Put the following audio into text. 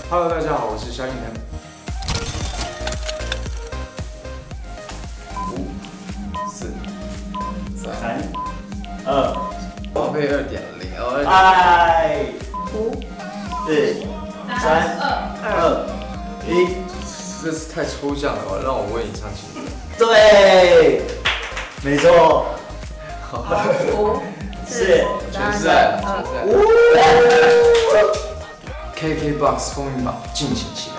Hello， 大家好，我是萧敬腾。5、4、3、 2， 宝贝2.0， 爱 5、 4、3、2、1， 这是太抽象了吧？让我为你唱情歌。 对，没错。 5、 是全是爱，全是爱。KKBOX 风云榜，敬请期待。